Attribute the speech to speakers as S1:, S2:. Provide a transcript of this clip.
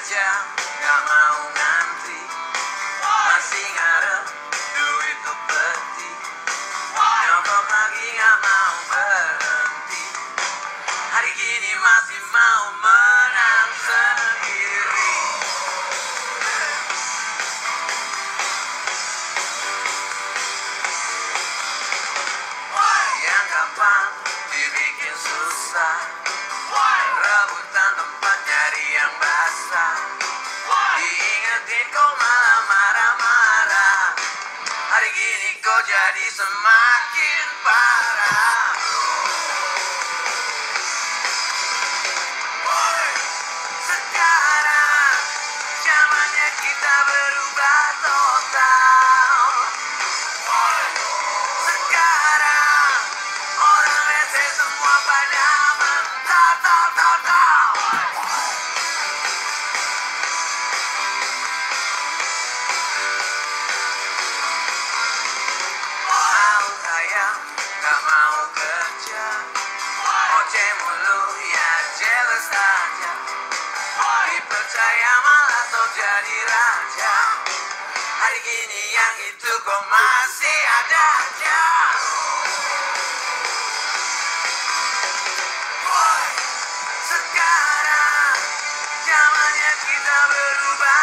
S1: aja, gak mau ngantri. Masih ngarep duit tuh peti. Nyogok lagi gak mau berhenti. Hari gini masih mau menang sendiri. Yang gampang dibikin susah. Rebutan tempat nyari yang basah. Diingetin kok malah marah-marah. Hari gini kok jadi semakin parah. Sekarang zamannya kita berubah total. Sekarang orang rese semua pada mental, tal, tal, tal. Mau kaya, gak mau kerja. Oceh mulu, ya jealous aja. Dipercaya malah so jadi raja. Hari gini yang itu kok masih ada aja. Sekarang zamannya kita berubah